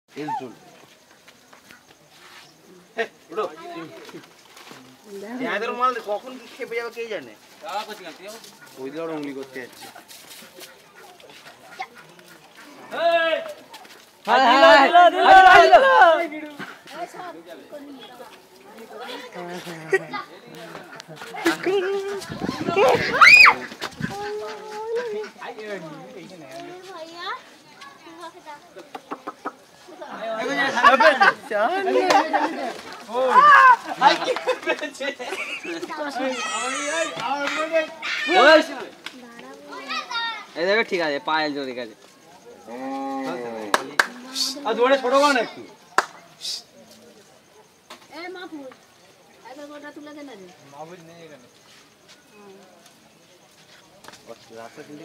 এলচুল উঠো ইয়াদের মাল কখন কি খেপে যাবে কে জানে ওই দিকে রঙলি করতে যাচ্ছে ঠিক আছে পায়েল জোরে গেছে জোরে ছোট কর না একটু রাস্তা কিন্তু